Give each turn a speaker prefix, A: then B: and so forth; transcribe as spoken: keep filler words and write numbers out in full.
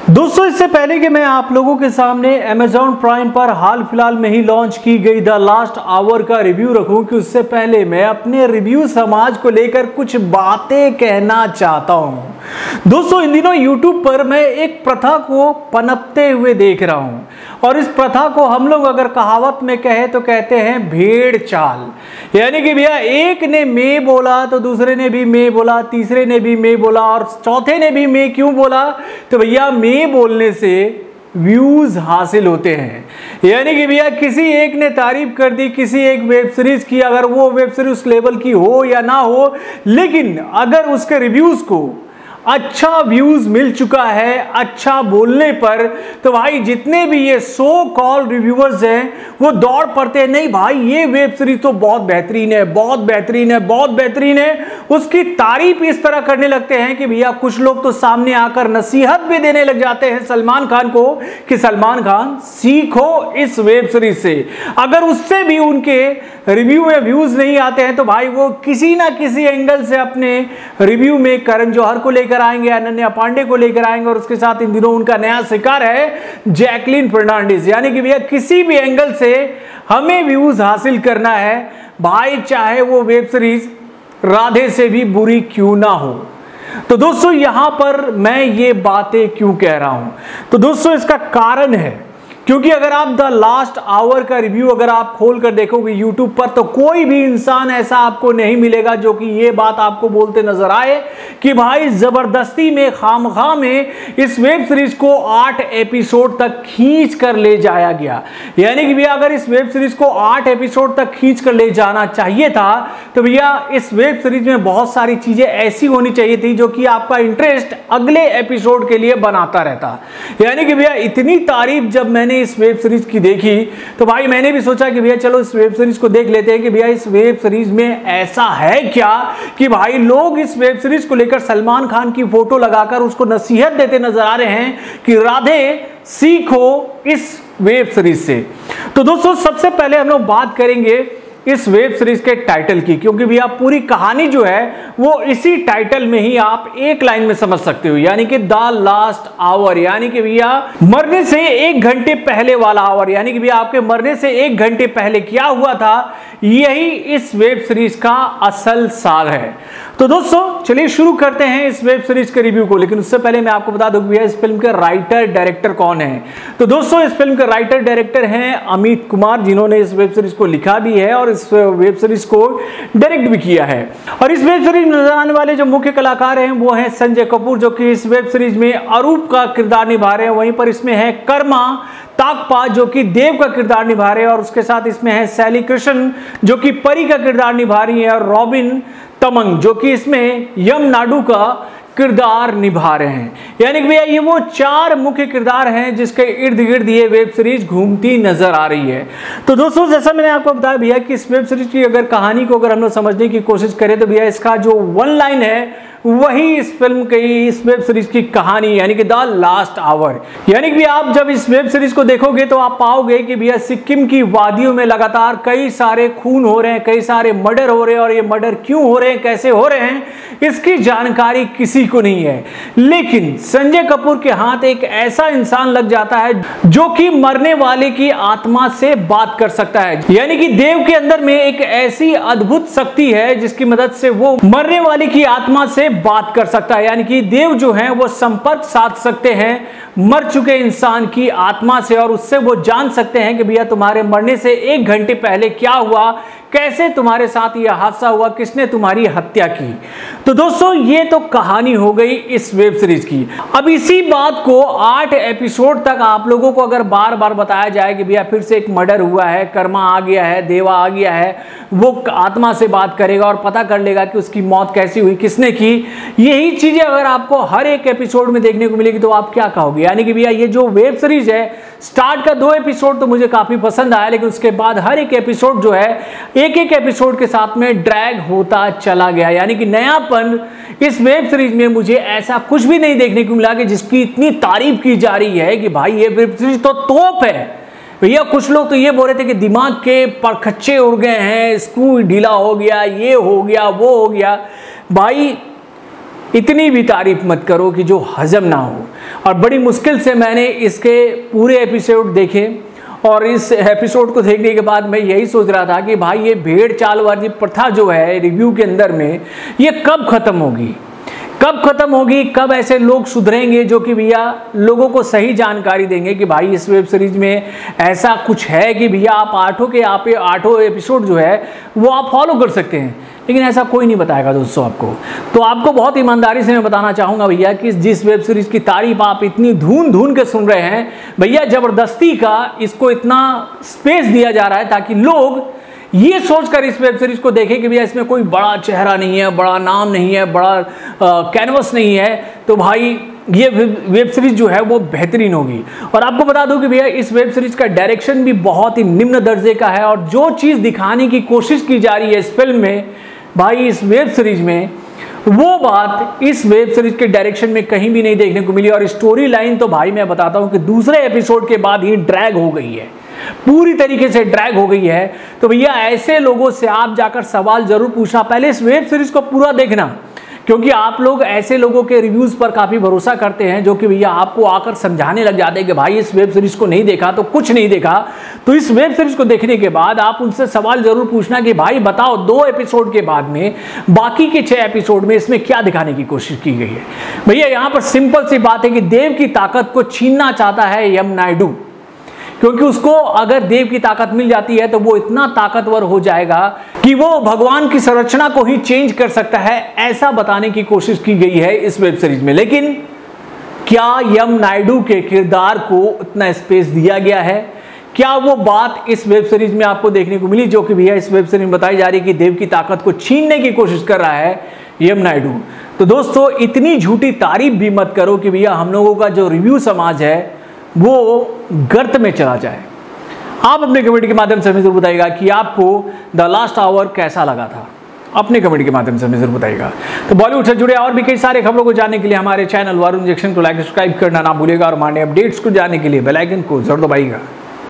A: दोस्तों इससे पहले कि मैं आप लोगों के सामने Amazon प्राइम पर हाल फिलहाल में ही लॉन्च की गई द लास्ट आवर का रिव्यू रखूं कि उससे पहले मैं अपने रिव्यू समाज को लेकर कुछ बातें कहना चाहता हूं। दोस्तों इन दिनों YouTube पर मैं एक प्रथा को पनपते हुए देख रहा हूं और इस प्रथा को हम लोग अगर कहावत में कहे तो कहते हैं भेड़ चाल। यानी कि भैया एक ने मैं बोला तो दूसरे ने भी मैं बोला, तीसरे ने भी मैं बोला और चौथे ने भी मैं क्यों बोला, तो भैया मैं बोलने से व्यूज हासिल होते हैं। यानी कि भैया किसी एक ने तारीफ कर दी किसी एक वेब सीरीज की, अगर वो वेब सीरीज उस लेवल की हो या ना हो, लेकिन अगर उसके रिव्यूज को अच्छा व्यूज मिल चुका है अच्छा बोलने पर, तो भाई जितने भी ये सो कॉल रिव्यूअर्स हैं वो दौड़ पड़ते हैं, नहीं भाई ये वेब सीरीज तो बहुत बेहतरीन है बहुत बेहतरीन है बहुत बेहतरीन है। उसकी तारीफ इस तरह करने लगते हैं कि भैया कुछ लोग तो सामने आकर नसीहत भी देने लग जाते हैं सलमान खान को कि सलमान खान सीखो इस वेब सीरीज से। अगर उससे भी उनके रिव्यू में व्यूज नहीं आते हैं तो भाई वो किसी ना किसी एंगल से अपने रिव्यू में करण जौहर को लेकर आएंगे, अनन्या पांडे को लेकर आएंगे और उसके साथ इन दिनों उनका नया शिकार है जैकलीन फर्नांडिस। यानी कि भैया किसी भी एंगल से हमें व्यूज हासिल करना है भाई, चाहे वो वेब सीरीज राधे से भी बुरी क्यों ना हो। तो दोस्तों यहां पर मैं ये बातें क्यों कह रहा हूं, तो दोस्तों इसका कारण है क्योंकि अगर आप द लास्ट आवर का रिव्यू अगर आप खोल कर देखोगे YouTube पर तो कोई भी इंसान ऐसा आपको नहीं मिलेगा जो कि ये बात आपको बोलते नजर आए कि भाई जबरदस्ती में खामखा में इस वेब सीरीज को आठ एपिसोड तक खींच कर ले जाया गया। यानी कि भैया अगर इस वेब सीरीज को आठ एपिसोड तक खींच कर ले जाना चाहिए था तो भैया इस वेब सीरीज में बहुत सारी चीजें ऐसी होनी चाहिए थी जो कि आपका इंटरेस्ट अगले एपिसोड के लिए बनाता रहता। यानी कि भैया इतनी तारीफ जब मैंने इस वेब सीरीज की देखी तो भाई मैंने भी सोचा कि भैया चलो इस वेब सीरीज को देख लेते हैं कि भैया इस वेब सीरीज में ऐसा है क्या कि भाई लोग इस वेब सीरीज को लेकर सलमान खान की फोटो लगाकर उसको नसीहत देते नजर आ रहे हैं कि राधे सीखो इस वेब सीरीज से। तो दोस्तों सबसे पहले हम लोग बात करेंगे इस वेब सीरीज के टाइटल की, क्योंकि भैया पूरी कहानी जो है वो इसी टाइटल में ही आप एक लाइन में समझ सकते हो, यानी कि द लास्ट आवर। यानी कि भैया मरने से एक घंटे पहले वाला आवर, यानी कि भैया आपके मरने से एक घंटे पहले क्या हुआ था यही इस वेब सीरीज का असल सार है। तो दोस्तों चलिए शुरू करते हैं इस वेब सीरीज के रिव्यू को, लेकिन उससे पहले मैं आपको बता दूं भैया इस फिल्म के राइटर डायरेक्टर कौन है। तो दोस्तों इस फिल्म के राइटर डायरेक्टर हैं अमित कुमार, जिन्होंने इस वेब सीरीज को लिखा भी है और इस वेब सीरीज को डायरेक्ट भी किया है। और इस वेब सीरीज में नजर आने वाले जो मुख्य कलाकार हैं वो हैं संजय कपूर, जो कि इस वेब सीरीज में अरूप का किरदार निभा रहे हैं। वहीं पर इसमें है कर्मा ताकपा जो कि देव का किरदार निभा रहे हैं और उसके साथ इसमें है सैली कृष्ण जो कि परी का किरदार निभा रही है और रॉबिन तमंग जो कि इसमें यम नाडू का किरदार निभा रहे हैं। यानी कि भैया ये वो चार मुख्य किरदार हैं जिसके इर्द गिर्द ये वेब सीरीज घूमती नजर आ रही है। तो दोस्तों जैसा मैंने आपको बताया भैया कि इस वेब सीरीज की अगर कहानी को अगर हम लोग समझने की कोशिश करें तो भैया इसका जो वन लाइन है वही इस फिल्म की इस वेब सीरीज की कहानी यानी कि द लास्ट आवर। यानी कि आप जब इस वेब सीरीज को देखोगे तो आप पाओगे कि भैया सिक्किम की वादियों में लगातार कई सारे खून हो रहे हैं, कई सारे मर्डर हो रहे हैं और ये मर्डर क्यों हो रहे हैं कैसे हो रहे हैं इसकी जानकारी किसी को नहीं है। लेकिन संजय कपूर के हाथ एक ऐसा इंसान लग जाता है जो कि मरने वाले की आत्मा से बात कर सकता है। यानी कि देव के अंदर में एक ऐसी अद्भुत शक्ति है जिसकी मदद से वो मरने वाले की आत्मा से बात कर सकता है। यानी कि देव जो है वो संपर्क साध सकते हैं मर चुके इंसान की आत्मा से और उससे वो जान सकते हैं कि भैया तुम्हारे मरने से एक घंटे पहले क्या हुआ, कैसे तुम्हारे साथ यह हादसा हुआ, किसने तुम्हारी हत्या की। तो दोस्तों ये तो कहानी हो गई इस वेब सीरीज की। अब इसी बात को आठ एपिसोड तक आप लोगों को अगर बार बार बताया जाए कि भैया फिर से एक मर्डर हुआ है, कर्मा आ गया है, देवा आ गया है, वो आत्मा से बात करेगा और पता कर लेगा कि उसकी मौत कैसी हुई, किसने की, यही चीजें अगर आपको हर एक एपिसोड में देखने को मिलेगी तो आप क्या कहोगे। यानी कि भैया ये जो वेब सीरीज है स्टार्ट का दो एपिसोड तो मुझे काफी पसंद आया, लेकिन उसके बाद हर एक एपिसोड जो है एक एक एपिसोड के साथ में ड्रैग होता चला गया। यानी कि नयापन इस वेब सीरीज में मुझे ऐसा कुछ भी नहीं देखने को मिला कि जिसकी इतनी तारीफ की जा रही है कि भाई ये वेब सीरीज तो तोप है। भैया कुछ लोग तो ये बोल रहे थे कि दिमाग के परखच्चे उड़ गए हैं, स्क्रू ढीला हो गया, ये हो गया वो हो गया। भाई इतनी भी तारीफ मत करो कि जो हजम ना हो। और बड़ी मुश्किल से मैंने इसके पूरे एपिसोड देखे और इस एपिसोड को देखने के बाद मैं यही सोच रहा था कि भाई ये भेड़ चाल वाली प्रथा जो है रिव्यू के अंदर में, ये कब खत्म होगी, कब खत्म होगी, कब ऐसे लोग सुधरेंगे जो कि भैया लोगों को सही जानकारी देंगे कि भाई इस वेब सीरीज में ऐसा कुछ है कि भैया आप आठों के आप आठों एपिसोड जो है वो आप फॉलो कर सकते हैं। लेकिन ऐसा कोई नहीं बताएगा दोस्तों आपको। तो आपको बहुत ईमानदारी से मैं बताना चाहूँगा भैया कि जिस वेब सीरीज की तारीफ आप इतनी धून धून के सुन रहे हैं, भैया ज़बरदस्ती का इसको इतना स्पेस दिया जा रहा है ताकि लोग ये सोचकर इस वेब सीरीज को देखें कि भैया इसमें कोई बड़ा चेहरा नहीं है, बड़ा नाम नहीं है, बड़ा कैनवस नहीं है, तो भाई ये वेब सीरीज जो है वो बेहतरीन होगी। और आपको बता दूं कि भैया इस वेब सीरीज का डायरेक्शन भी बहुत ही निम्न दर्जे का है और जो चीज़ दिखाने की कोशिश की जा रही है इस फिल्म में, भाई इस वेब सीरीज में, वो बात इस वेब सीरीज के डायरेक्शन में कहीं भी नहीं देखने को मिली। और स्टोरी लाइन तो भाई मैं बताता हूं कि दूसरे एपिसोड के बाद ही ड्रैग हो गई है, पूरी तरीके से ड्रैग हो गई है। तो भैया ऐसे लोगों से आप जाकर सवाल जरूर पूछना, पहले इस वेब सीरीज को पूरा देखना, क्योंकि आप लोग ऐसे लोगों के रिव्यूज पर काफी भरोसा करते हैं जो कि भैया आपको आकर समझाने लग जाते हैं कि भाई इस वेब सीरीज को नहीं देखा तो कुछ नहीं देखा। तो इस वेब सीरीज को देखने के बाद आप उनसे सवाल जरूर पूछना कि भाई बताओ दो एपिसोड के बाद में बाकी के छह एपिसोड में इसमें क्या दिखाने की कोशिश की गई है। भैया यहाँ पर सिंपल सी बात है कि देव की ताकत को छीनना चाहता है यम नायडू, क्योंकि उसको अगर देव की ताकत मिल जाती है तो वो इतना ताकतवर हो जाएगा कि वो भगवान की संरचना को ही चेंज कर सकता है, ऐसा बताने की कोशिश की गई है इस वेब सीरीज में। लेकिन क्या यम नायडू के किरदार को उतना स्पेस दिया गया है? क्या वो बात इस वेब सीरीज में आपको देखने को मिली जो कि भैया इस वेब सीरीज में बताई जा रही है कि देव की ताकत को छीनने की कोशिश कर रहा है यम नायडू? तो दोस्तों इतनी झूठी तारीफ भी मत करो कि भैया हम लोगों का जो रिव्यू समाज है वो गर्त में चला जाए। आप अपने कमेंट के माध्यम से हमें जरूर बताइएगा कि आपको द लास्ट आवर कैसा लगा था, अपने कमेंट के माध्यम से हमें जरूर बताइएगा। तो बॉलीवुड से जुड़े और भी कई सारे खबरों को जानने के लिए हमारे चैनल वरुण जंक्शन को लाइक सब्सक्राइब करना ना भूलिएगा और हमारे अपडेट्स को जानने के लिए बेल आइकन को जरूर दबाइएगा।